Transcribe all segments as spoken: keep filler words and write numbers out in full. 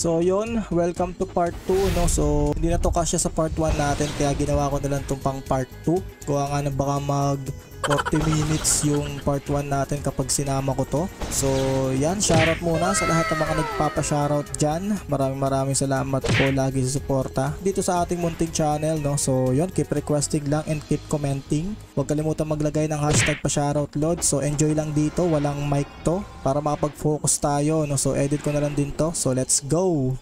So yun, welcome to part two, no? So hindi na to kasya sa part one natin, kaya ginawa ko na lang itong pang part two. Kuha nga na baka mag forty minutes yung part one natin kapag sinama ko to. So yan, shoutout muna sa lahat ng mga nagpapa-shoutout dyan. Maraming maraming salamat po lagi sa suporta dito sa ating munting channel, no? So yun, keep requesting lang and keep commenting. Huwag kalimutan maglagay ng hashtag pa-shoutout load. So enjoy lang dito, walang mic to para makapag-focus tayo, no? So edit ko na lang din to. So let's go!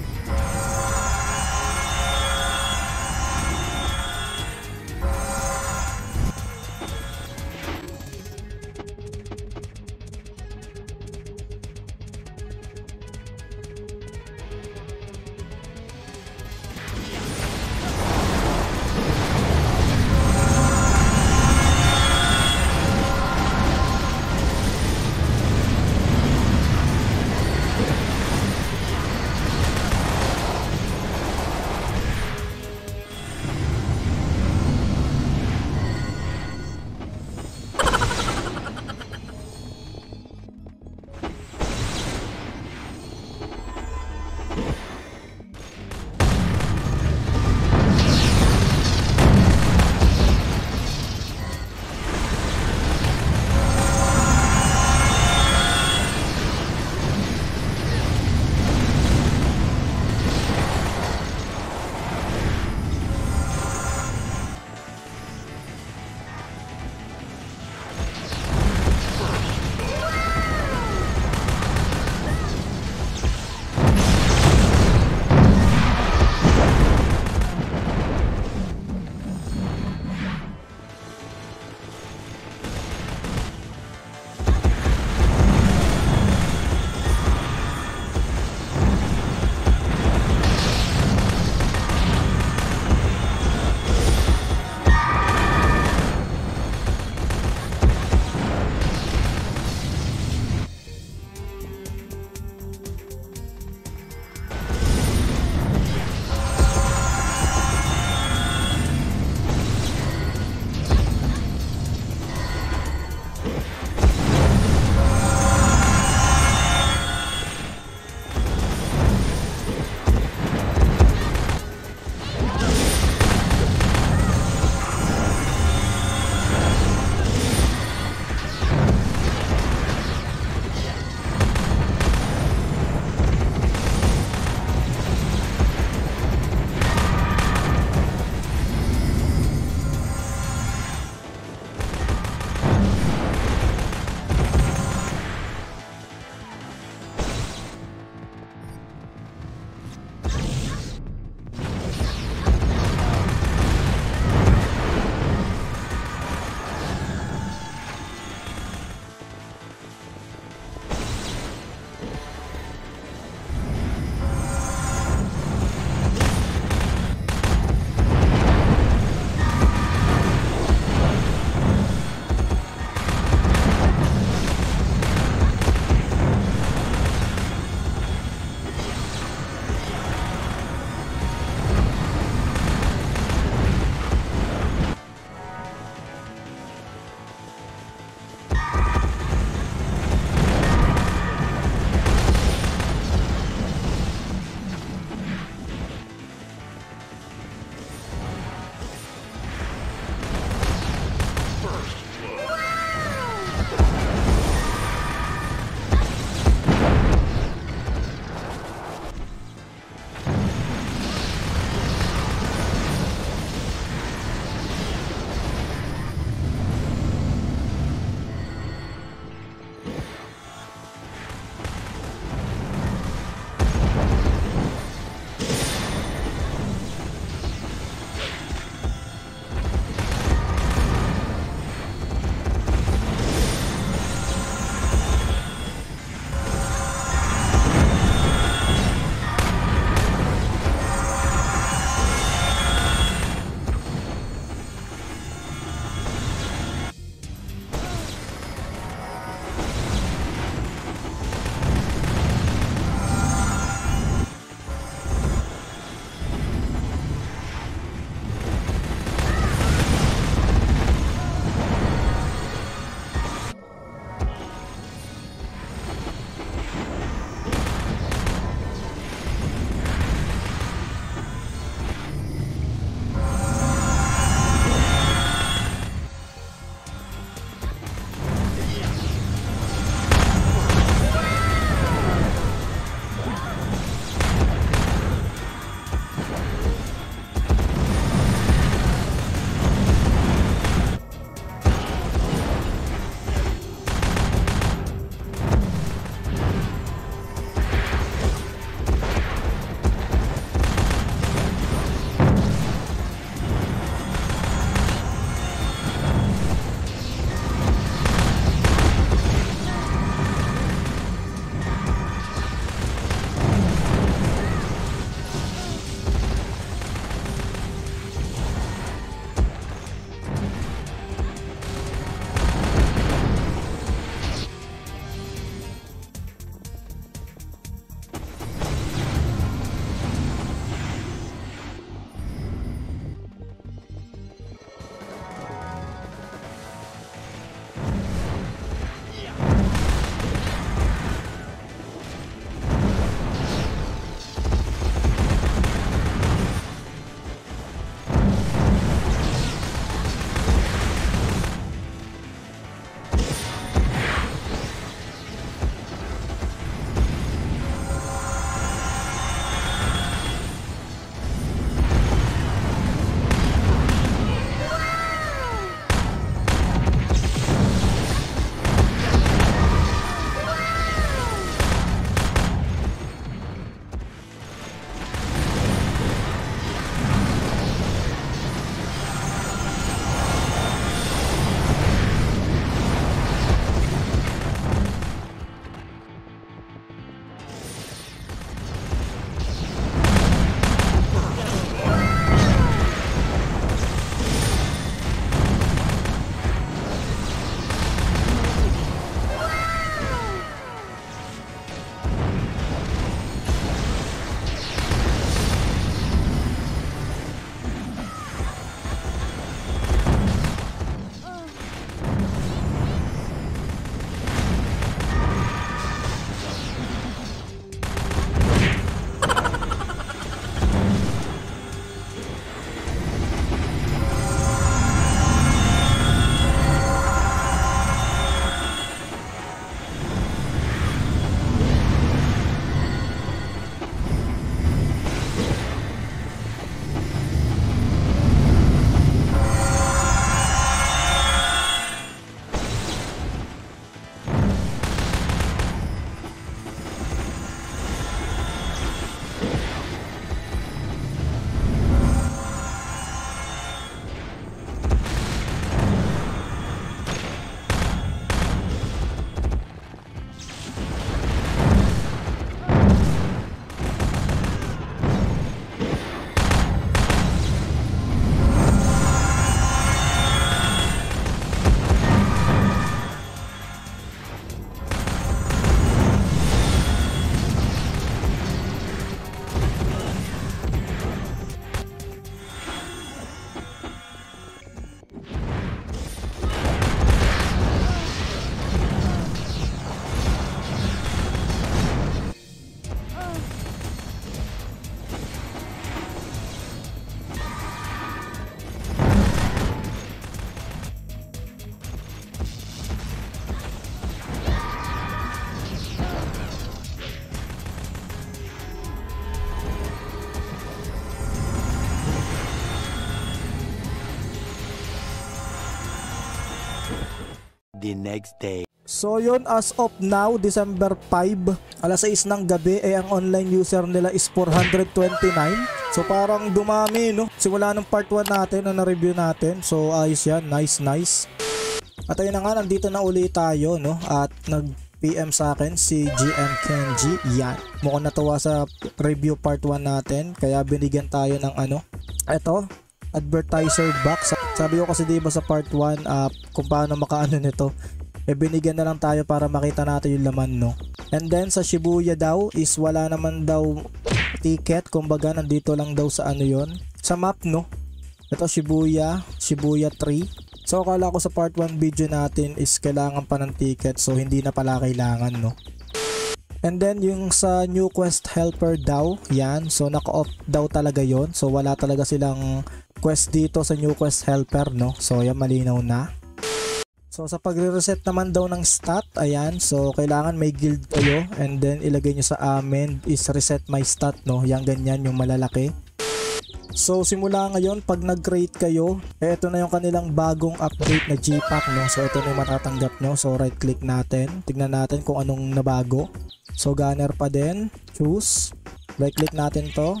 the next day. So yun, as of now, December five, alas sais ng gabi, eh ang online user nila is four hundred twenty-nine. So parang dumami, no? Simula ng part one natin na na-review natin. So ayos yan, nice nice. At ayun na nga, nandito na uli tayo, no? At nag-P M sa akin si G M Kenji. Yan, mukhang natuwa sa review part one natin, kaya binigyan tayo ng ano, eto, advertiser box. Sabi ko kasi diba sa part one, uh, kung paano makaano nito, eh binigyan na lang tayo para makita natin yung laman, no? And then sa Shibuya daw is wala naman daw ticket, kumbaga nandito lang daw sa ano yon, sa map, no? Ito Shibuya, Shibuya three. So akala ko sa part one video natin is kailangan pa ng ticket, so hindi na pala kailangan, no? And then yung sa New Quest Helper daw, yan, so naka-off daw talaga yon. So wala talaga silang quest dito sa New Quest Helper, no? So yan, malinaw na. So sa pagre-reset naman daw ng stat, ayan, so kailangan may guild kayo and then ilagay nyo sa amin is reset my stat, no? Yang ganyan, yung malalaki. So simula ngayon, pag nag-create kayo, eh ito na yung kanilang bagong update na G-Pack, no? So ito na yung matatanggap nyo. So right click natin, tignan natin kung anong nabago. So gunner pa din, choose, right click natin to.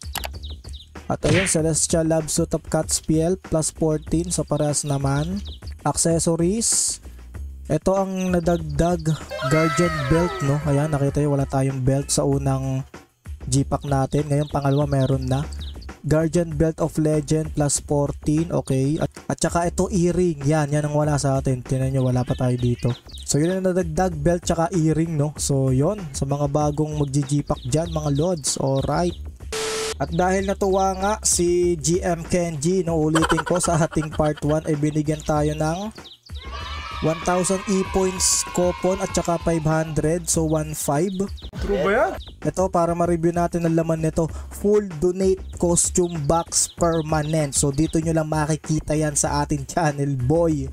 At ayun, Celestial Lab Suit of Catspiel plus fourteen, so parehas naman. Accessories, ito ang nadagdag Guardian Belt, no? Ayan, nakita nyo wala tayong belt sa unang G-Pack natin. Ngayon pangalawa meron na Guardian Belt of Legend plus fourteen, okay. At, at saka ito earring, yan, yan ang wala sa atin. Tingnan nyo, wala pa tayo dito. So yun ang nadagdag belt tsaka earring, no? So yun, sa mga bagong mag-G-Pack dyan, mga lods, alright. At dahil natuwa nga si G M Kenji, no, ulitin ko sa ating part one, ay binigyan tayo ng one thousand e-points coupon at saka five hundred, so one five. True ba yan? Ito, para ma-review natin ang laman nito, full donate costume box permanent. So dito nyo lang makikita yan sa ating channel, boy.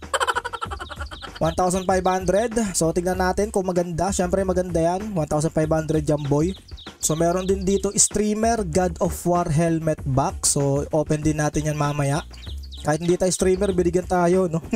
one thousand five hundred. So tingnan natin kung maganda. Syempre maganda yan, one thousand five hundred yan, boy. So meron din dito streamer God of War helmet box. So open din natin yan mamaya. Kahit hindi tayo streamer, binigyan tayo, no?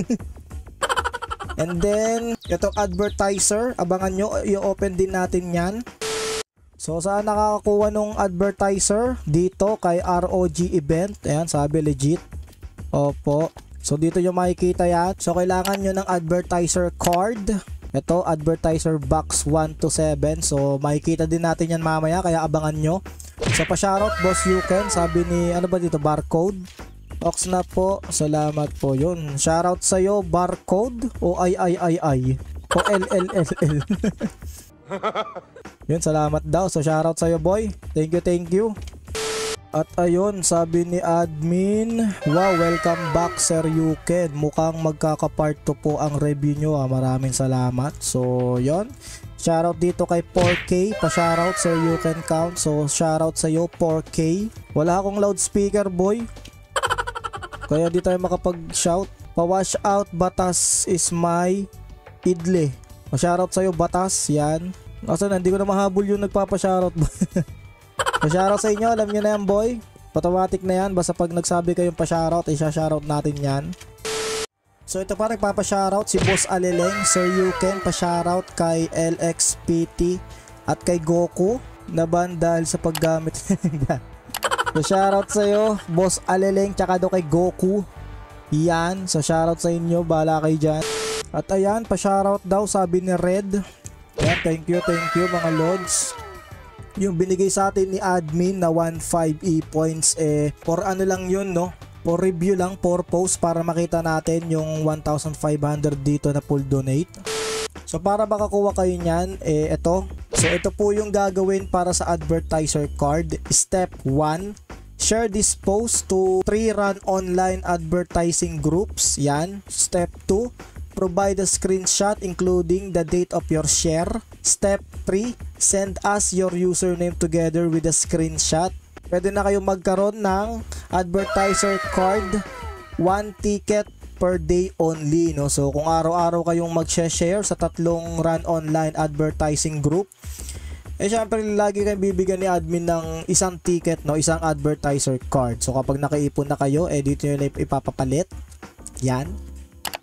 And then itong advertiser, abangan nyo, i-open din natin yan. So saan nakakakuha nung advertiser? Dito kay R O G event. Ayan, sabi legit. Opo. So dito nyo makikita yan. So kailangan nyo ng advertiser card. Ito, advertiser box one to seven. So makikita din natin yan mamaya, kaya abangan nyo. So pa-shoutout Boss Yuken, sabi ni, ano ba dito, barcode? Ox na po, salamat po. Yun, shoutout sa'yo, barcode o ay ay ay ay o L L L L. Yun, salamat daw. So shoutout sa'yo, boy. Thank you, thank you. At ayun, sabi ni admin, wow, welcome back Sir Yuken. Mukhang magkaka-part two po ang review nyo, ah. Maraming salamat. So yun, shoutout dito kay four K, pa-shoutout Sir Yuken count. So shoutout sa'yo four K. Wala akong loudspeaker, boy, kaya di tayo makapag-shout. Pa-wash out Batas is my idle. Pa-shoutout sa'yo Batas, yan. Kasi hindi ko na mahabol yung nagpapa-shoutout. Pa-shoutout sa inyo, alam nyo na yan, boy. Automatic na yan, basta pag nagsabi kayong pa-shoutout, isa-shoutout natin yan. So ito pa, nagpapa-shoutout si Boss Aleleng, Sir Yuken, pa-shoutout kay L X P T at kay Goku na ban dahil sa paggamit. So shoutout sa'yo, Boss Aleleng, tsaka do kay Goku. Yan, so shoutout sa inyo, bahala kayo dyan. At ayan, pa-shoutout daw, sabi ni Red. Yan, thank you, thank you mga lods. Yung binigay sa atin ni admin na one five e-points, eh for ano lang yun, no? For review lang, for post, para makita natin yung one thousand five hundred dito na full donate. So para makakuha kayo nyan, eh ito. So ito po yung gagawin para sa advertiser card. Step one, share this post to three run online advertising groups. Yan. Step two, provide a screenshot including the date of your share. Step three, send us your username together with a screenshot. Pwede na kayong magkaroon ng advertiser card, one ticket per day only, no? So kung araw-araw kayong mag-share sa tatlong run online advertising group, eh syempre lagi kayong bibigyan ni admin ng isang ticket, no? Isang advertiser card. So kapag nakaipon na kayo, eh dito nyo na ipapapalit. Yan.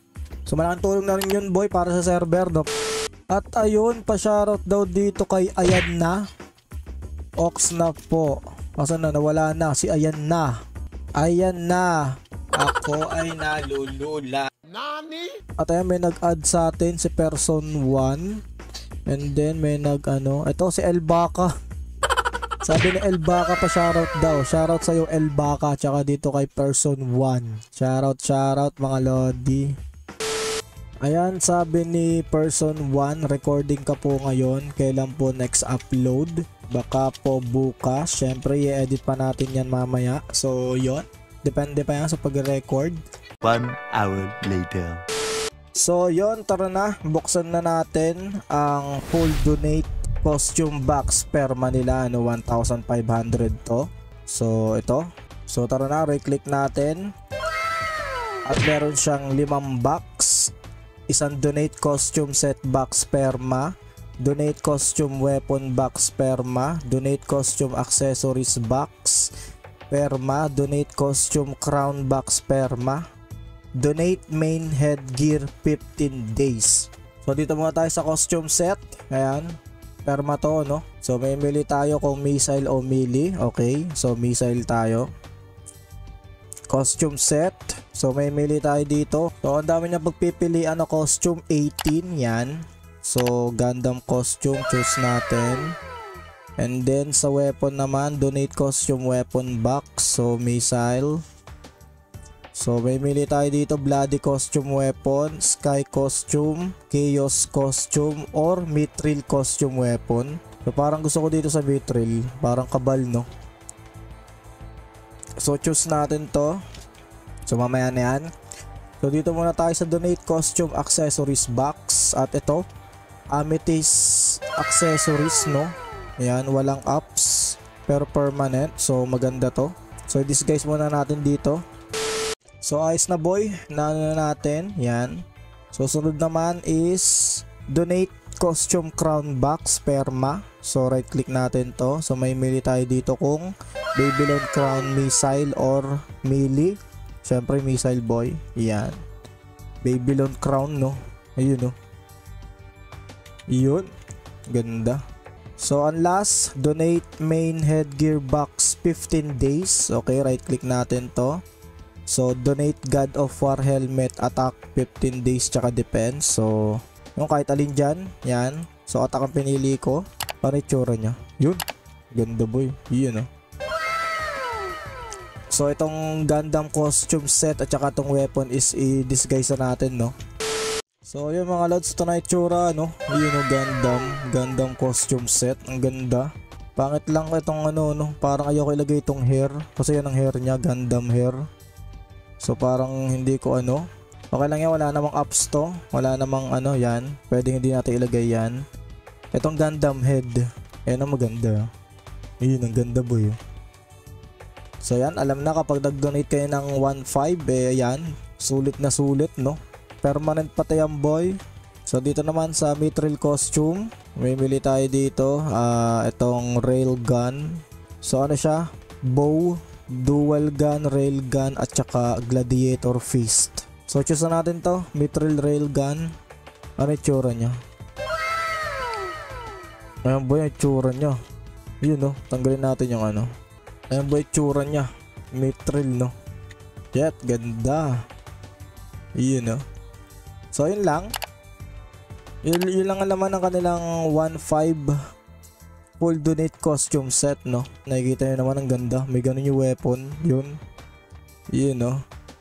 So malaking tulong na rin yun boy para sa server, no? At ayun, pa-shoutout daw dito kay Ayan na. Ox na po. Asan na? Nawala na. Si Ayan na. Ayan na. Ako ay nalulula. Nani? At ayan, may nag-add sa atin si Person one. And then may nag ano. Ito si Elbaka. Sabi ni Elbaka pa shoutout daw. Shoutout sa'yo Elbaka. Tsaka dito kay Person one. Shoutout, shoutout mga lodi. Ayan, sabi ni Person one, recording ka po ngayon. Kailan po next upload? Baka po bukas. Syempre, i-edit pa natin yan mamaya. So, yon. Depende pa yan sa pag-record. One hour later. So, yon. Tara na. Buksan na natin ang full donate costume box per Manila. Ano, one thousand five hundred to. So, ito. So, tara na. Right-click natin. At meron siyang limang box. Isang donate costume set box perma, donate costume weapon box perma, donate costume accessories box perma, donate costume crown box perma, donate main headgear fifteen days. So dito muna tayo sa costume set. Ayan, perma to, no? So may mili tayo kung missile o melee. Okay, so missile tayo. Costume set. So may mili tayo dito. So ang dami niya pagpipilian na costume, eighteen yan. So Gundam costume, choose natin. And then sa weapon naman, donate costume weapon box. So missile. So may mili tayo dito, bloody costume weapon, sky costume, chaos costume, or mithril costume weapon. So parang gusto ko dito sa mithril, parang kabal, no? So choose natin to. So mamaya na yan. So dito muna tayo sa donate costume accessories box. At ito, amethyst accessories, no? Ayan, walang ups pero permanent. So maganda to. So disguise muna natin dito. So ayos na boy, na ano natin. Yan. So sunod naman is donate costume crown box perma. So right click natin to. So may mili tayo dito kung Babylon crown missile or melee. Syempre missile boy. Yan. Babylon crown, no? Ayun, no? Yun. Ganda. So ang last, donate main headgear box fifteen days. Okay, right click natin to. So donate God of War helmet attack fifteen days tsaka defense. So yung kahit alin dyan. Yan. So attack ang pinili ko. Para itsura niya. Yun. Ganda boy. Yun, no? So itong Gundam costume set at saka itong weapon is i-disguise na natin, no? So yun mga lods, ito na itsura, no? Yun, no? Gundam. Gundam costume set. Ang ganda. Pangit lang itong ano, no? Parang ayoko ilagay itong hair. Kasi yan ang hair niya. Gundam hair. So parang hindi ko ano. Okay lang yan. Wala namang ups to. Wala namang ano yan. Pwede hindi natin ilagay yan. Itong Gundam head. Ayan ang maganda. Yun, ang ganda boy. So yan, alam na kapag nag-donate kayo ng one point five, eh ayan, sulit na sulit, no? Permanent pati yan boy. So dito naman sa mithril costume, may mili tayo dito, uh, itong railgun. So ano siya? Bow, dual gun, railgun at saka gladiator fist. So choose na natin to, mithril railgun. Ano yung tsura nya? Ayan boy, yung tsura nya. Yun, no? Tanggalin natin yung ano. Ayan boy, tsura nya. Mithril, no? Yet, ganda. Yun, no? So yun lang. Yun, yun lang ang laman ng kanilang one point five full donate costume set, no? Nakikita nyo naman ang ganda. May ganun yung weapon. Yun. Yun, no?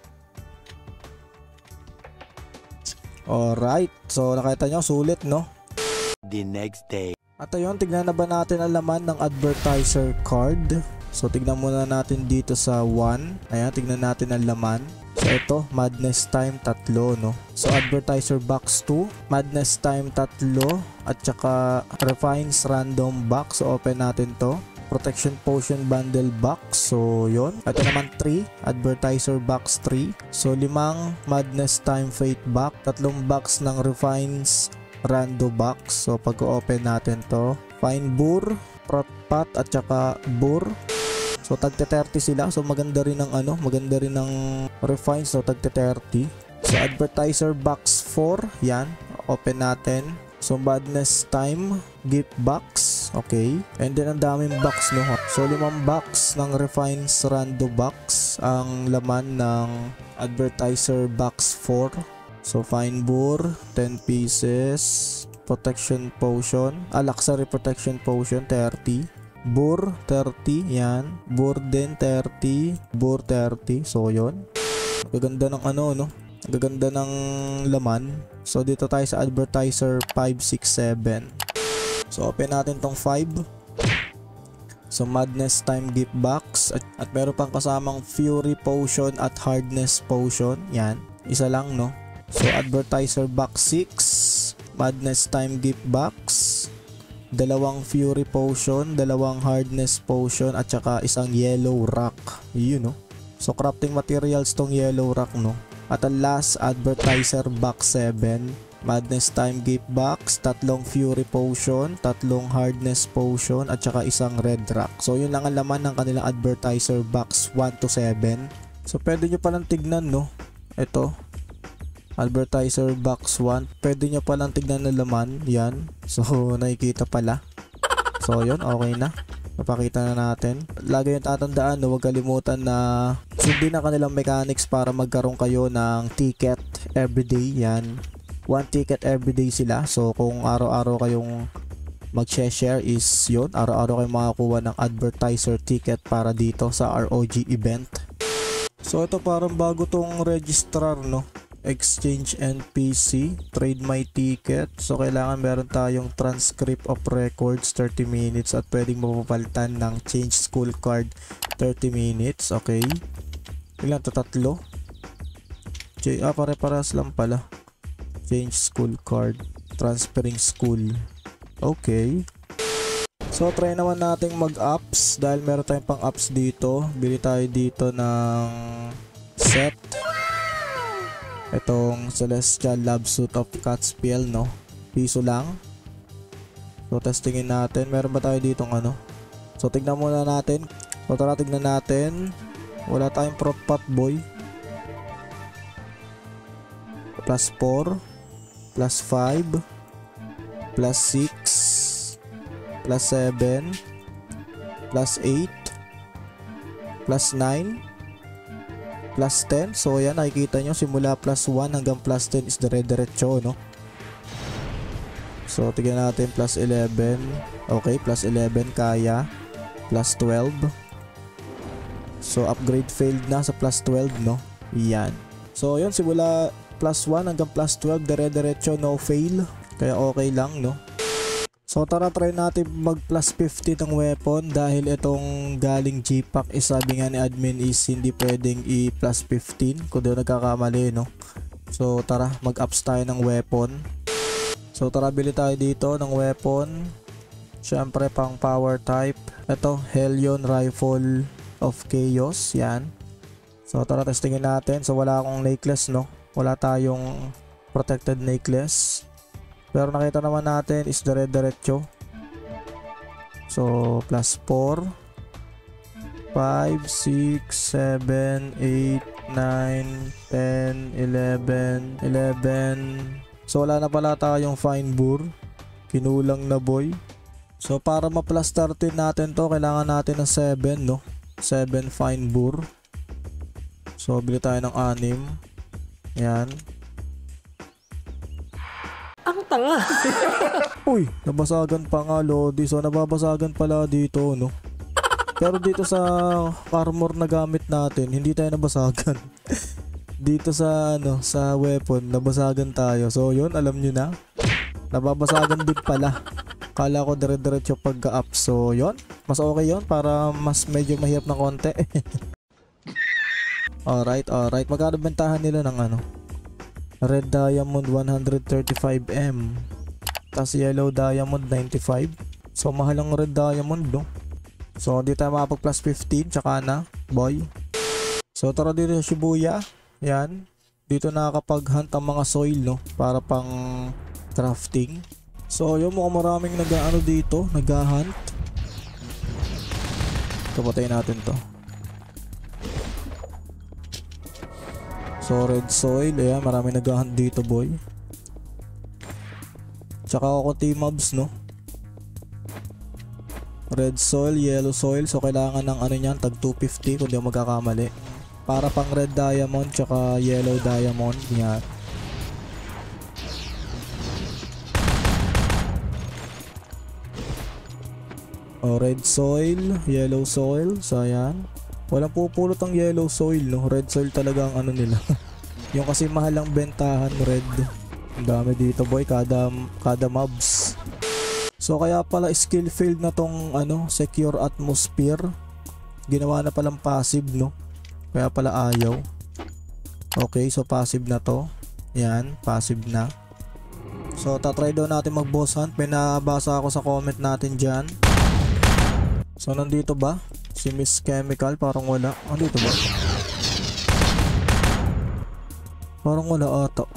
Alright. So nakita nyo, sulit, no? The next day. At ayun, tignan na ba natin ang laman ng advertiser card? So tignan muna natin dito sa one. Ayan, tignan natin ang laman. So ito, Madness Time tatlo, no? So advertiser box two, Madness Time tatlo, at saka Refines random box. So open natin to. Protection Potion bundle box. So yon. Ito naman three, advertiser box three. So limang Madness Time Fate box, tatlong box ng Refines rando box. So pag-open natin to, Fine Boar, Protpat at saka Boar. So tagte thirty sila. So maganda rin ng ano, maganda rin ng refine. So tagte thirty. So advertiser box four. Yan. Open natin. So, Madness Time gift box. Okay. And then, ang daming box, no? So, limang box ng Refines Rando box ang laman ng Advertiser box four. So, Fine Boar, ten pieces. Protection Potion. Ah, Luxury Protection Potion, thirty. Boar, thirty. Yan. Boar din, thirty. Boar, thirty. So, yun. Gaganda ng ano, no? Gaganda ng laman. So, dito tayo sa Advertiser five, six, seven. So, open natin tong five. So, Madness Time gift box. At, at meron pang kasamang Fury Potion at Hardness Potion. Yan. Isa lang, no? So, Advertiser box six. Madness Time gift box. Dalawang Fury Potion. Dalawang Hardness Potion. At saka isang Yellow Rock. Yun, no? So, crafting materials tong Yellow Rock, no? At ang last, Advertiser box seven. Madness Time gift box, tatlong Fury Potion, tatlong Hardness Potion, at saka isang Red Rock. So, yun lang ang laman ng kanilang Advertiser box one to seven. So, pwede nyo palang tignan, no? Ito. Advertiser box one. Pwede nyo palang tignan ng laman. Yan. So, nakikita pala. So, yun. Okay na. Napakita na natin. Lagi yung tatandaan, no, huwag kalimutan na sundin ang kanilang mechanics para magkaroon kayo ng ticket everyday. Yan. One ticket everyday sila. So, kung araw-araw kayong mag-share is yun. Araw-araw kayong makakuha ng advertiser ticket para dito sa R O G event. So, ito parang bago tong registrar, no? Exchange N P C, trade my ticket. So, kailangan meron tayong transcript of records thirty minutes at pwedeng mapapalitan ng change school card thirty minutes. Okay. Ilan to? Tatlo? Ch ah, pare-paras lang pala. Change school card, transferring school. Okay. So, try naman nating mag-ups dahil meron tayong pang-ups dito. Bili tayo dito ng set. Itong Celestial Lab Suit of Catspiel, no? Piso lang. So, testingin natin. Meron ba tayo ditong ano? So, tignan muna natin. So, tara tignan natin. Wala tayong prop pot boy. Plus four. Plus five. Plus six. Plus seven. Plus eight. Plus nine. Plus ten. So, ayan, nakikita nyo, simula plus one hanggang plus ten is dire-diretso, no? So, tignan natin, plus eleven. Okay, plus eleven kaya. Plus twelve. So, upgrade failed na sa plus twelve, no? Yan. So, yun, simula plus one hanggang plus twelve, dire-diretso, no fail. Kaya okay lang, no? So, tara, try natin mag plus fifty ng weapon dahil itong galing G-Pack is sabi nga ni admin is hindi pwedeng i plus fifteen kung doon nagkakamali, no? So, tara, mag-ups tayo ng weapon. So, tara, bili tayo dito ng weapon. Siyempre, pang power type. Ito, Hellion Rifle of Chaos. Yan. So, tara, testingin natin. So, wala akong necklace, no? Wala tayong protected necklace. Pero nakita naman natin is dire-diretso. So, plus four, five, six, seven, eight, nine, ten, eleven, eleven. So, wala na pala tayong Fine Boar. Kinulang na boy. So, para ma-plus thirteen natin to, kailangan natin ng seven, no? seven Fine Boar. So, bili tayo ng anim. Yan. Ang tanga. Uy, nabasagan pa nga, Lodi. So, nababasagan pala dito, no? Pero dito sa armor na gamit natin, hindi tayo nabasagan. Dito sa, ano, sa weapon, nabasagan tayo. So, yun, alam nyo na. Nababasagan din pala. Kala ko dire-diretso pagka-up. So, yun. Mas okay yun para mas medyo mahirap na konti. Alright, alright. Magkano bentahan nila ng ano? Red Diamond one thirty-five M. Tapos Yellow Diamond ninety-five. So, mahal ang Red Diamond, no? So, hindi tayo makapag plus fifteen. Tsaka na, boy. So, tara dito sa Shibuya. Yan. Dito nakakapag-hunt ang mga soil, no? Para pang crafting. So, yun, mukhang maraming nag-ano dito. Nag-hunt. Kapatayin natin to. So, red soil. Ayan, maraming nag-hunt dito, boy. Tsaka kukunti mobs, no? Red soil, yellow soil. So kailangan ng ano niyan, tag two fifty kung di ako magkakamali. Para pang red diamond tsaka yellow diamond. Yan. O, red soil, yellow soil. So ayan. Walang pupulot ang yellow soil, no? Red soil talaga ang ano nila. Yung kasi mahal ang bentahan, red. Ang dami dito, boy, kada kada mobs. So kaya pala skill failed na tong ano, secure atmosphere. Ginawa na palang passive, no? Kaya pala ayaw. Okay, so passive na to. Yan, passive na. So tatry daw natin mag boss hunt. May nabasa ako sa comment natin dyan. So nandito ba? Si Miss Chemical, parang wala. Nandito ba? Parang wala ata.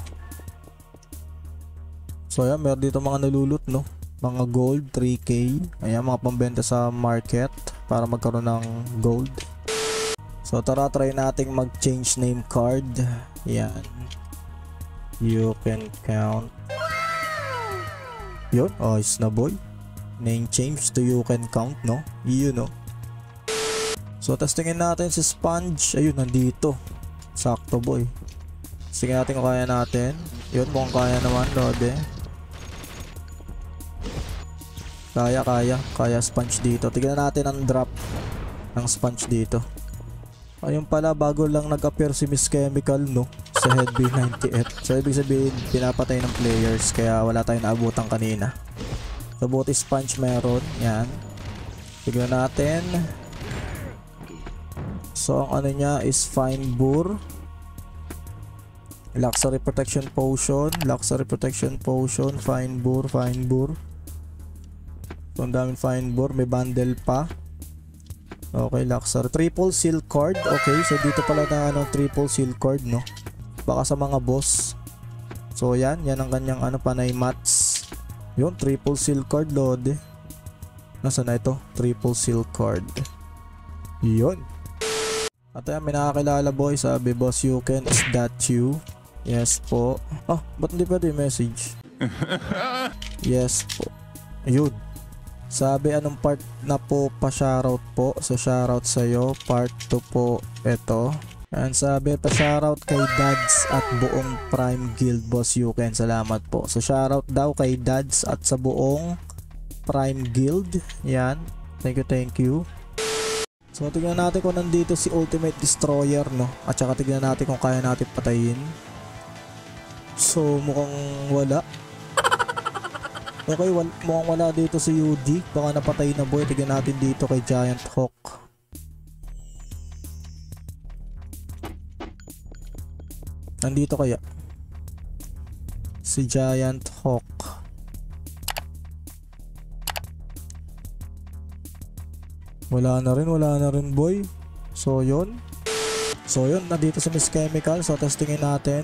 So ayan, meron dito mga nalulot, no? Mga gold, three K. Ayan, mga pambenta sa market para magkaroon ng gold. So tara, try nating mag-change name card. Yan. You can count. Yun, ayos na, boy. Name change to you can count, no? Yun, no? So testingin natin si Sponge. Ayun, nandito. Sakto, boy. Sige natin kung kaya natin. Yun, mukhang kaya naman, Lode. Kaya, kaya. Kaya Sponge dito. Tignan natin ang drop ng Sponge dito. Ayun pala, bago lang nag-appear si Miss Chemical, no? Sa Head B ninety-eight. So ibig sabihin, pinapatay ng players. Kaya wala tayong naabutan kanina. So buti Sponge meron. Yan. Tignan natin. So ang ano niya is Fine Boar. Luxury Protection Potion. Luxury Protection Potion. Fine Boar. Fine Boar. So ang daming Fine Boar. May bundle pa. Okay, Luxury. Triple Seal Card. Okay, so dito pala na ano, Triple Seal Card, no? Baka sa mga boss. So yan. Yan ang kanyang ano, panay mats. Yun, Triple Seal Card, Lode. Nasaan na ito? Triple Seal Card. Yun. At ayan, may nakakilala, boy. Sabi, Boss Yuken, is that you? Yes po. Oh, ba't hindi pwede yung message? Yes po. Ayun. Sabi, anong part na po pa-shoutout po? So shoutout sa'yo. Part two po ito. And sabi, pa-shoutout kay Dads at buong Prime Guild, Boss Yuken. Salamat po. So shoutout daw kay Dads at sa buong Prime Guild. Yan. Thank you, thank you. So tignan natin kung nandito si Ultimate Destroyer, no? At saka tignan natin kung kaya natin patayin. So mukhang wala. Okay, wal mukhang wala dito si U D. Baka napatay na, boy. Tignan natin dito kay Giant Hawk. Nandito kaya si Giant Hawk. Wala na rin, wala na rin, boy. So yun. So yun, nandito si Miss Chemical. So testingin natin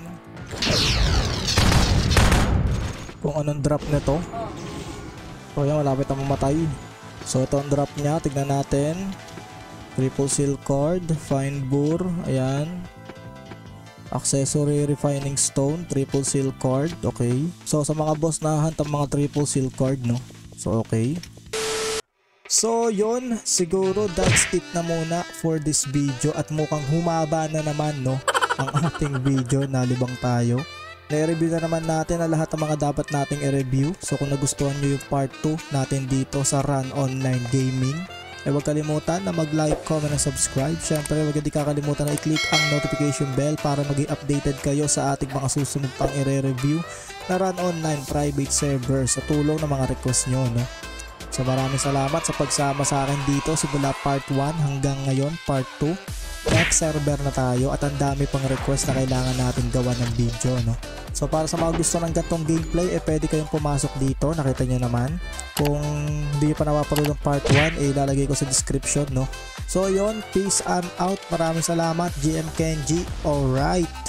kung anong drop nito. So yan, malapit na mamatay. So ito ang drop niya, tignan natin. Triple Seal Card, Fine Boar, ayan. Accessory Refining Stone, Triple Seal Card, okay. So sa mga boss na hunt ang mga Triple Seal Card, no? So okay. So yun, siguro that's it na muna for this video. At mukhang humaba na naman, no, ang ating video. Nalibang tayo. Na-review na naman natin ang lahat ng mga dapat nating i-review. So kung nagustuhan nyo yung part two natin dito sa Run Online Gaming, eh huwag kalimutan na mag-like, comment, and subscribe. Syempre huwag hindi kakalimutan na i-click ang notification bell para maging updated kayo sa ating mga susunod pang i-review na Run Online private server sa tulong ng mga request nyo, no? So maraming salamat sa pagsama sa akin dito simula part one hanggang ngayon part two. Next server na tayo at ang dami pang request na kailangan natin gawa ng video, no? So para sa mga gusto ng gantong gameplay, eh pwede kayong pumasok dito. Nakita nyo naman. Kung hindi pa napapanood ng part one, eh ilalagay ko sa description, no? So yun, peace, I'm out. Maraming salamat, G M Kenji. Alright.